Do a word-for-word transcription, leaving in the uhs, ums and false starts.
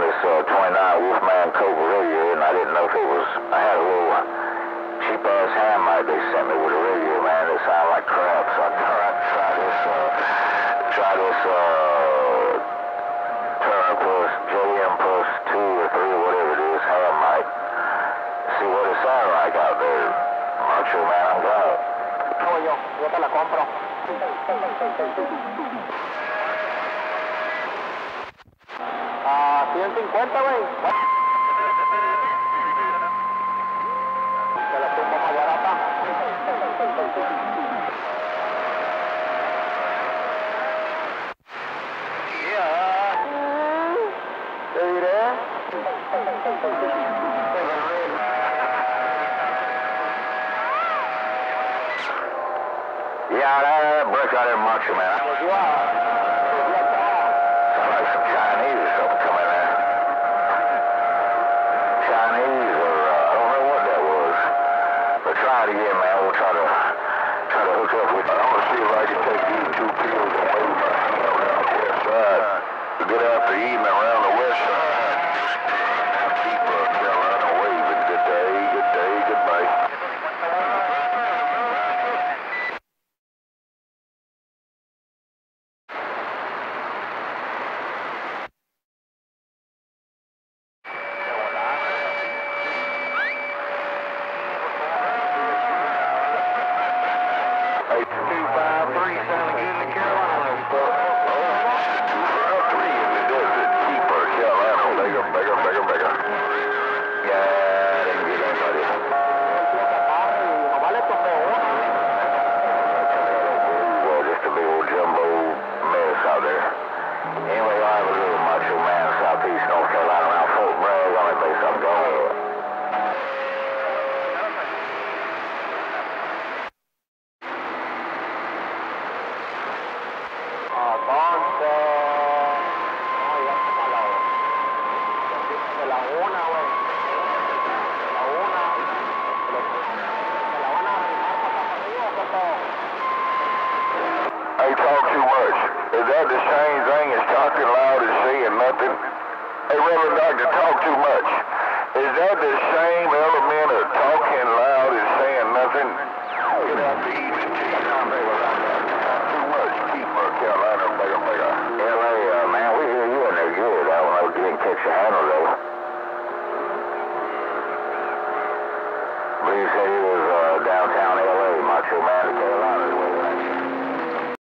this uh, twenty-nine Wolfman Cobra radio, and I didn't know if it was, I had a little cheap-ass hand mic they sent me with a radio, man. It sounded like crap, so I tried to try this, uh, try this, uh, Turner Plus, J M Plus two or three, whatever it is, hand mic. See what it sounded like out there. Macho Man, I'm glad. No, yo, yo te la compro. Ah, ciento cincuenta, güey. Te la tengo más barata. Yeah. Te diré. Yeah, that, that break out there, Macho Man. Sound like some Chinese or something coming there. Chinese or uh, I don't know what that was. But try it again, man. We'll try to try to hook up with you. I want to see if I can take these two pills and wave my hand around the west side. A good after evening around the west side. Now keep uh, Carolina waving. Good day, good day, goodbye. two five three sounding good in the Carolinas. two five three in the desert. Keeper, Carolina. Bigger, bigger, bigger, bigger. Yeah, didn't get anybody. Well, just a big old jumbo mess out there. Anyway, I have a little Macho Man, southeast North Carolina, around Fort Bragg, on that base I'm going. Hey, talk too much. Is that the same thing as talking loud and saying nothing? Hey, Reverend Doctor, talk too much. Is that the same element of talking loud and saying nothing? Get out to eat and tea. Talk too much. Keeper, Carolina, bigger, bigger. L A, uh, man, we hear you in there good. I don't know if you didn't catch your handle, though. But you said he was uh, downtown L A, Macho Man, Carolina.